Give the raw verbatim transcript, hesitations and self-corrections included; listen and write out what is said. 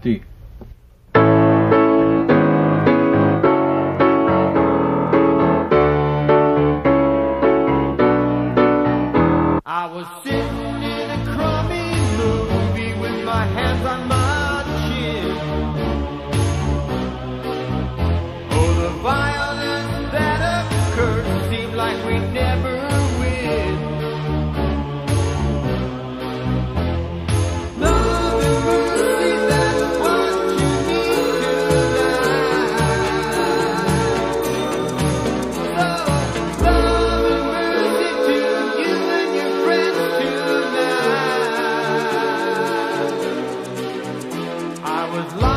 D. I was sitting in a crummy movie with my hands on my chin. Oh, the violence that occurred seemed like we never win. Love and mercy, that's what you need tonight. So, love and mercy to you and your friends tonight. I was lost.